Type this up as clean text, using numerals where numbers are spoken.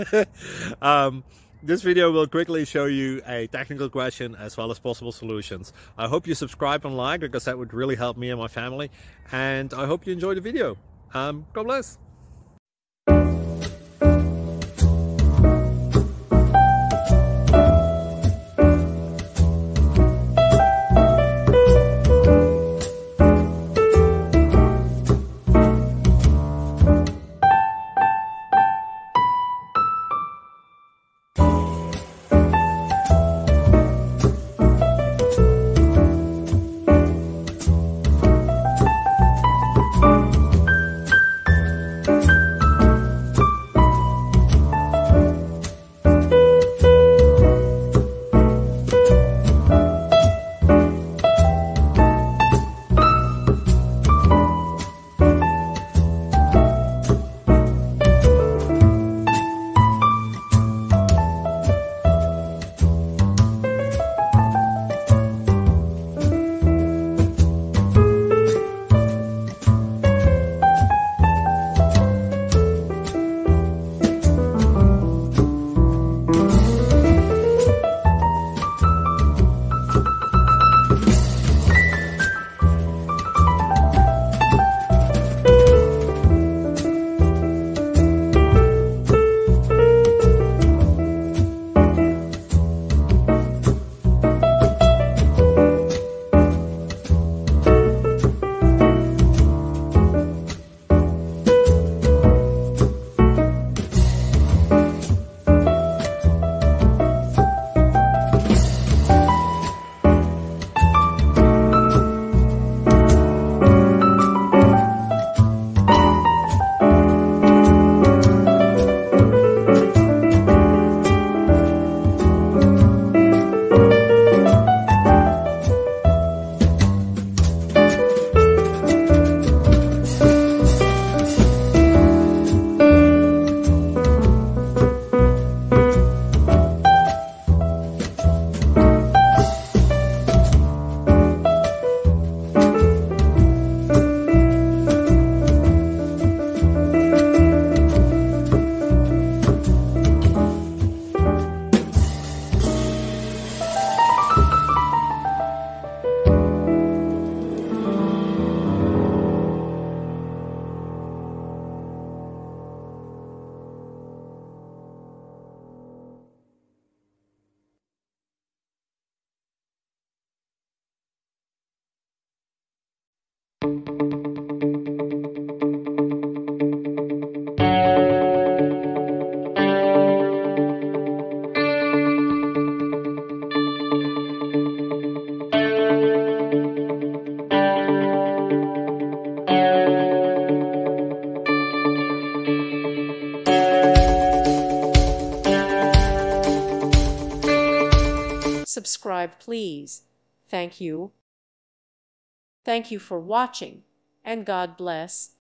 um, this video will quickly show you a technical question as well as possible solutions. I hope you subscribe and like, because that would really help me and my family. And I hope you enjoy the video. God bless. Subscribe, please. Thank you. Thank you for watching, and God bless.